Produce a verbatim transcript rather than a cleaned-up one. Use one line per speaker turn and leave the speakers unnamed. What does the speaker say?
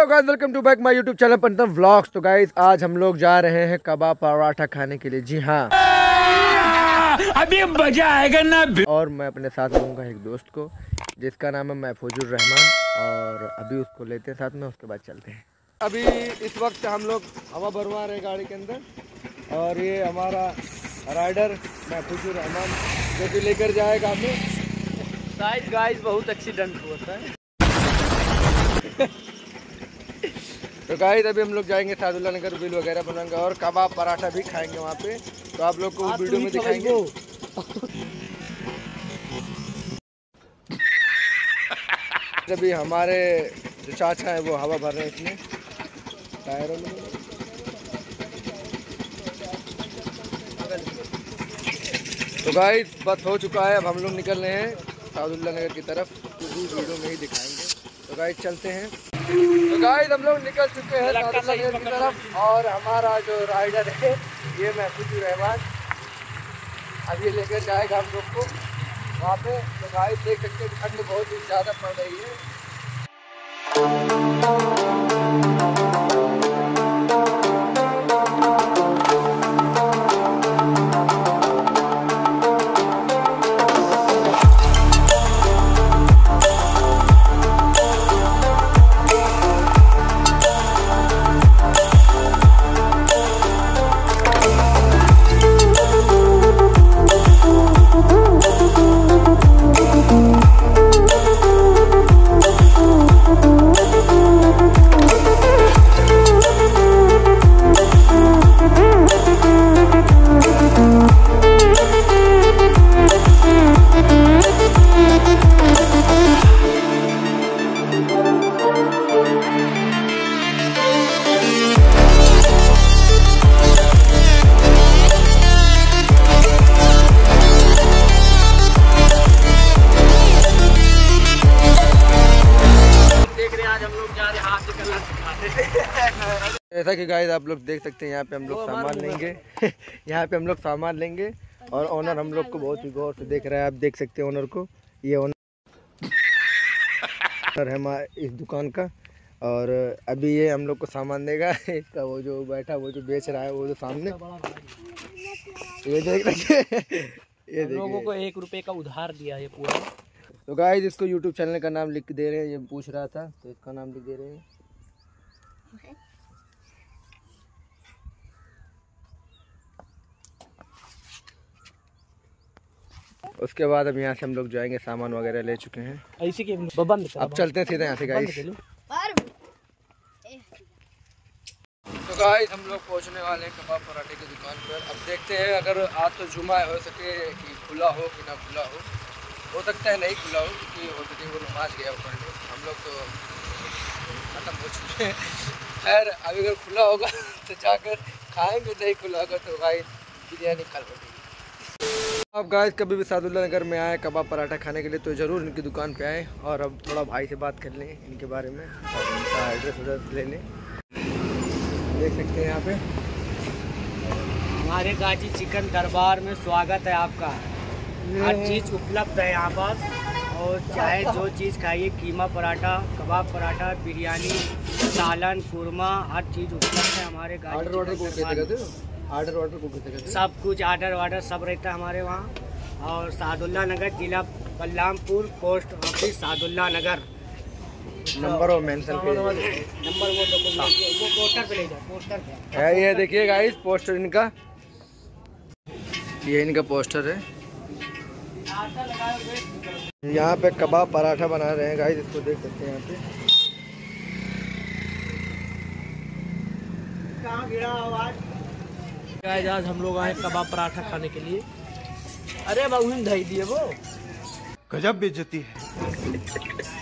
Guys, welcome to back my YouTube channel Pantam vlogs. तो guys आज हम लोग जा रहे हैं कबाब पराठा खाने के लिए। जी हाँ,
अभी मजा आएगा ना।
और मैं अपने साथ लूँगा एक दोस्त को जिसका नाम है महफूजुर रहमान, और अभी उसको लेते हैं साथ में, उसके बाद चलते हैं। अभी इस वक्त हम लोग हवा भरवा रहे हैं गाड़ी के अंदर, और ये हमारा राइडर महफूजुर रहमान जो कि लेकर जाएगा हमें।
शायद गाइस बहुत एक्सीडेंट होता है।
तो गाइस अभी हम लोग जाएंगे सादुल्ला नगर, बिल वगैरह बनाएंगे और कबाब पराठा भी खाएंगे वहाँ पे। तो आप लोग को वीडियो में दिखाएंगे। अभी हमारे जो चाचा है वो हवा भर रहे हैं इसमें टायरों में। तो गाइस बस हो चुका है, अब हम लोग निकल रहे हैं सादुल्ला नगर की तरफ, तो वीडियो में ही दिखाएंगे। तो गाइस चलते हैं। तो गाइस हम लोग निकल चुके हैं सादुल्ला नगर की तरफ, और हमारा जो राइडर है ये महफूजुर रहमान, अब ये लेकर जाएगा हम लोग को वहाँ पे। तो गाइस देख सकते हैं ठंड बहुत ही ज़्यादा पड़ रही है। जैसा कि गाइस आप लोग देख सकते हैं, यहाँ पे हम लोग सामान लेंगे यहाँ पे हम लोग सामान लेंगे और ओनर हम लोग को बहुत ही गौर से देख रहा है। आप देख सकते हैं ओनर को, ये ओनर है हमारे इस दुकान का, और अभी ये हम लोग को सामान देगा। इसका वो जो बैठा, वो जो बेच रहा है, वो जो सामने ये देख रहे ये
लोगों को एक रुपए का उधार दिया है पूरा।
तो गाइस इसको यूट्यूब चैनल का नाम लिख दे रहे हैं, ये पूछ रहा था तो इसका नाम लिख दे रहे हैं। उसके बाद अब यहाँ से हम लोग जाएंगे, सामान वगैरह ले चुके हैं
ऐसे के बंद।
अब चलते हैं सीधे यहाँ से गाइस। तो गाइस हम लोग पहुँचने वाले हैं कबाब पराठे की दुकान पर। अब देखते हैं, अगर आज तो जुमा हो सके कि खुला हो कि ना खुला हो हो सकता है नहीं खुला हो, क्योंकि हो सके वो नमाज गया पढ़ने, हम लोग तो खत्म हो चुके हैं। खैर अभी अगर खुला होगा तो जाकर खाएंगे, नहीं खुला होगा तो गाइस बिरयानी खा लेंगे। आप गाइस कभी भी सादुल्ला नगर में आए कबाब पराठा खाने के लिए तो ज़रूर इनकी दुकान पे आए, और अब थोड़ा भाई से बात कर लें इनके बारे में और इनका एड्रेस वड्रेस ले लें। देख सकते हैं यहाँ पे
हमारे गाजी चिकन दरबार में स्वागत है आपका। हर चीज़ उपलब्ध है यहाँ पर, और चाहे जो चीज़ खाइए, कीमा पराठा, कबाब पराठा, बिरयानी, सालन, कुरमा, हर चीज़ उपलब्ध है हमारे गाजी।
ऑर्डर ऑर्डर को कैसे करते हो? ऑर्डर ऑर्डर को कैसे करते हो?
सब कुछ ऑर्डर वार्डर सब रहता है हमारे वहाँ। और सादुल्ला नगर, जिला Balrampur, post office Sadulla Nagar.
Number और मेंशन पे
नंबर वो वो पोस्टर पे ले जाओ, पोस्टर पे
है। ये देखिए गाइस पोस्टर इनका, ये इनका पोस्टर है। यहाँ पे कबाब पराठा बना रहे हैं गाइस, इसको देख सकते हैं यहाँ पे।
कहाँ गिरा आवाज? गाइस आज हम लोग आए कबाब पराठा खाने के लिए। अरे बाबू धई दिए वो,
गजब बेइज्जती है।